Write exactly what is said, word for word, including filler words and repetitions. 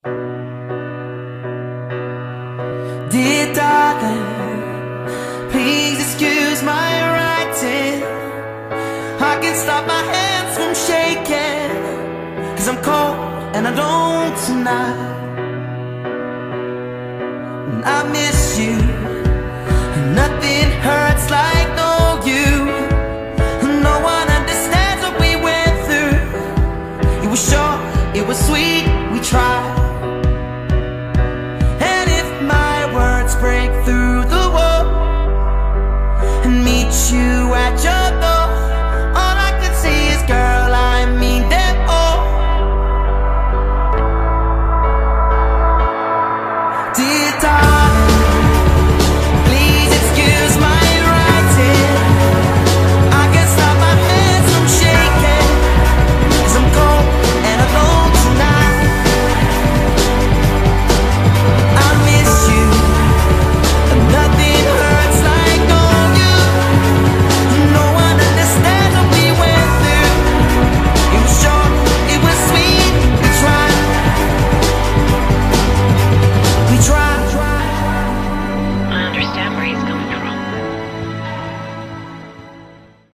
Dear darling, please excuse my writing. I can't stop my hands from shaking, 'cause I'm cold and I don't tonight. And I miss